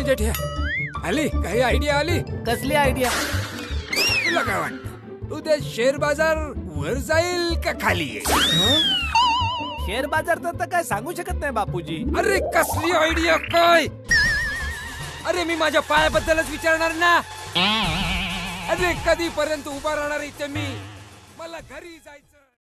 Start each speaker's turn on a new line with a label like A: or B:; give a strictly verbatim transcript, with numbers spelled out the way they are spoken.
A: जेठ्या, आली काही आयडिया आली?
B: कसली आयडिया?
A: तुला काय वाटतं उद्या शेअर बाजार वर जाईल का खाली येईल?
B: शेअर बाजारचं तर काय सांगू शकत नाही बापूजी.
A: अरे कसली आयडिया काय? अरे मी माझ्या पायाबद्दलच विचारणार ना. अरे कधीपर्यंत उभा राहणार इथे मी? मला घरी जायचं.